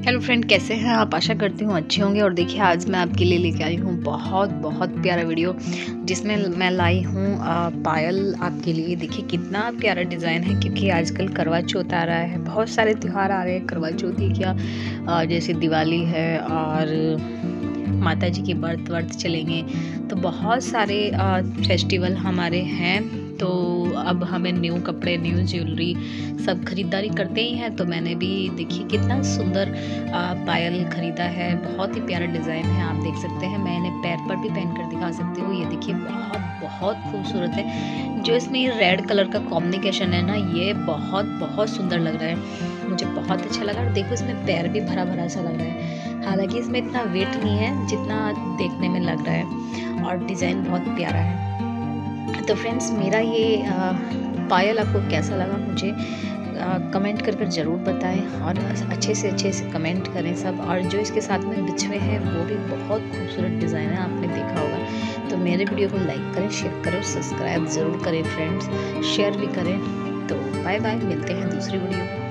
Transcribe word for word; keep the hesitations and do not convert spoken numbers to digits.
Hello friend, कैसे हैं आप? आशा करती हूँ अच्छे होंगे। और देखिए, आज मैं आपके लिए लेके आई हूँ बहुत बहुत प्यारा वीडियो, जिसमें मैं लाई हूँ अ, पायल आपके लिए। देखिए कितना प्यारा डिज़ाइन है, क्योंकि आजकल करवा चौथ आ रहा है, बहुत सारे त्यौहार आ रहे हैं। करवा चौथ ही क्या, अ, जैसे दिवाली है और माता जी के व्रत वर्त चलेंगे, तो बहुत सारे फेस्टिवल हमारे हैं। तो अब हमें न्यू कपड़े, न्यू ज्वेलरी सब खरीदारी करते ही हैं। तो मैंने भी देखिए कितना सुंदर आ, पायल खरीदा है। बहुत ही प्यारा डिज़ाइन है, आप देख सकते हैं। मैंने पैर पर भी पहन कर दिखा सकती हूँ। ये देखिए बहुत बहुत खूबसूरत है। जो इसमें ये रेड कलर का कॉम्बिनेशन है ना, ये बहुत बहुत सुंदर लग रहा है, मुझे बहुत अच्छा लगा। और देखो इसमें पैर भी भरा भरा सा लग रहा है। हालांकि इसमें इतना वेट नहीं है जितना देखने में लग रहा है, और डिज़ाइन बहुत प्यारा है। तो फ्रेंड्स, मेरा ये आ, पायल आपको कैसा लगा मुझे कमेंट कर कर ज़रूर बताएं, और अच्छे से अच्छे से कमेंट करें सब। और जो इसके साथ में बिछुए हैं वो भी बहुत खूबसूरत डिज़ाइन है, आपने देखा होगा। तो मेरे वीडियो को लाइक करें, शेयर करें, सब्सक्राइब ज़रूर करें फ्रेंड्स, शेयर भी करें। तो बाय बाय, मिलते हैं दूसरी वीडियो में।